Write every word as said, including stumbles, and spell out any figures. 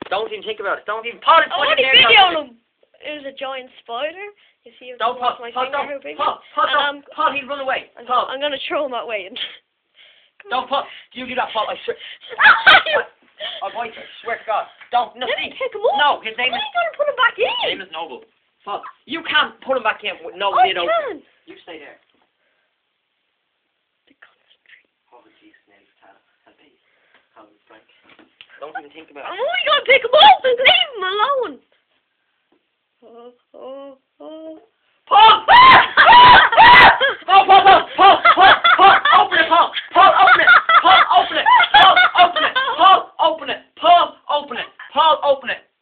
Don't even think about it. Don't even... Paul, it's I put only in there. video him. It was a giant spider. You see if Don't, Paul. my Paul, finger don't. how big Paul, it is? Paul, And, don't. um, Paul, he'll run away. I'm, Paul. I'm gonna throw him that way. And Don't, Paul. You do that, Paul. I swear. I bite you. I swear to God. Don't. No, Let me pick him up. no, his name Why is... are you gonna put him back in? His name is Noble. Paul, you can't put him back in with no I lid open. can. You stay there. The concentrate. Oh, jeez, snails, Tal. Help me. How it's like. Don't even think about I'm it. only gonna pick him up and leave him alone. Oh, oh, oh. Paul! Paul, Paul, Paul, Paul, Paul, Paul, open it, Paul! Paul, open it! Paul, open it! Paul, open it! Paul, open it! Paul, open it! Paul, open it!